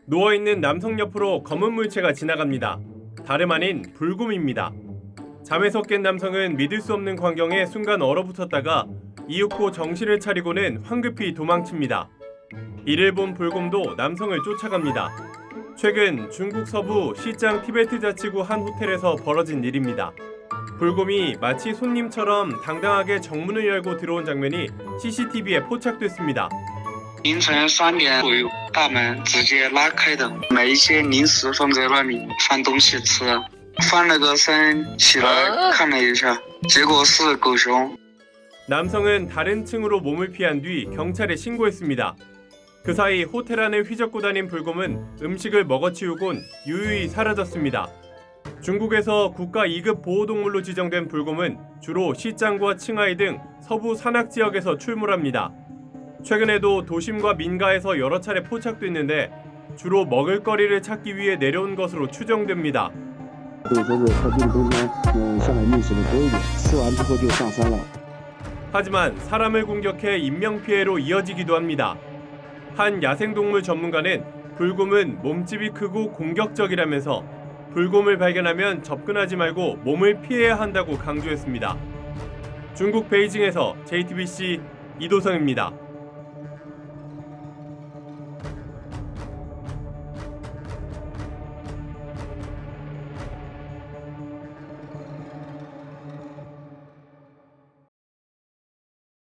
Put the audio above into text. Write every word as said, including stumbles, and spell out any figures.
누워있는 남성 옆으로 검은 물체가 지나갑니다. 다름 아닌 불곰입니다. 잠에서 깬 남성은 믿을 수 없는 광경에 순간 얼어붙었다가 이윽고 정신을 차리고는 황급히 도망칩니다. 이를 본 불곰도 남성을 쫓아갑니다. 최근 중국 서부 시장 티베트 자치구 한 호텔에서 벌어진 일입니다. 불곰이 마치 손님처럼 당당하게 정문을 열고 들어온 장면이 씨씨티비에 포착됐습니다. 凌晨三点左右，大门直接拉开的，买一些零食放在那里，放东西吃。翻了个身起来看了一下，结果是狗熊。 남성은 다른 층으로 몸을 피한 뒤 경찰에 신고했습니다. 그 사이 호텔 안을 휘젓고 다닌 불곰은 음식을 먹어치우곤 유유히 사라졌습니다. 중국에서 국가 이 급 보호동물로 지정된 불곰은 주로 시장과 칭하이 등 서부 산악 지역에서 출몰합니다. 최근에도 도심과 민가에서 여러 차례 포착됐는데 주로 먹을거리를 찾기 위해 내려온 것으로 추정됩니다. 하지만 사람을 공격해 인명피해로 이어지기도 합니다. 한 야생동물 전문가는 불곰은 몸집이 크고 공격적이라면서 불곰을 발견하면 접근하지 말고 몸을 피해야 한다고 강조했습니다. 중국 베이징에서 제이티비씨 이도성입니다.